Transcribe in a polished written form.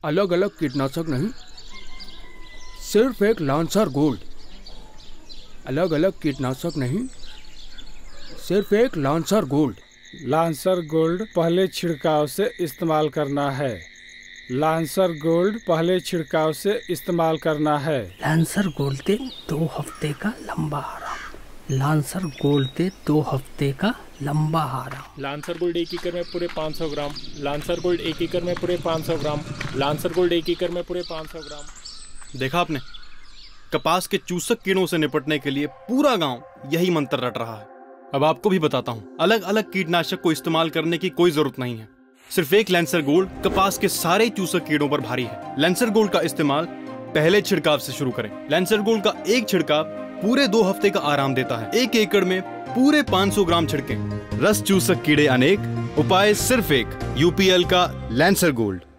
अलग अलग कीटनाशक नहीं, सिर्फ एक लांसर गोल्ड। अलग अलग कीटनाशक नहीं, सिर्फ एक लांसर गोल्ड। लांसर गोल्ड पहले छिड़काव से इस्तेमाल करना है। लांसर गोल्ड पहले छिड़काव से इस्तेमाल करना है। लांसर गोल्ड ते 2 हफ्ते का लंबा आराम। लांसर गोल्ड ते 2 हफ्ते का लंबा आराम। लांसर गोल्ड 1 एकड़ में पूरे 500 ग्राम। लांसर गोल्ड 1 एकड़ में पूरे 500 ग्राम। लांसर गोल्ड 1 एकड़ में पूरे 500 ग्राम। देखा आपने, कपास के चूसक कीड़ों से निपटने के लिए पूरा गांव यही मंत्र रट रहा है। अब आपको भी बताता हूँ, अलग अलग कीटनाशक को इस्तेमाल करने की कोई जरूरत नहीं है। सिर्फ एक लांसर गोल्ड कपास के सारे चूसक कीड़ों पर भारी है। लांसर गोल्ड का इस्तेमाल पहले छिड़काव से शुरू करें। लांसर गोल्ड का एक छिड़काव पूरे 2 हफ्ते का आराम देता है। 1 एकड़ में पूरे 500 ग्राम छिड़कें। रस चूसक कीड़े अनेक, उपाय सिर्फ एक। यूपीएल का लांसर गोल्ड।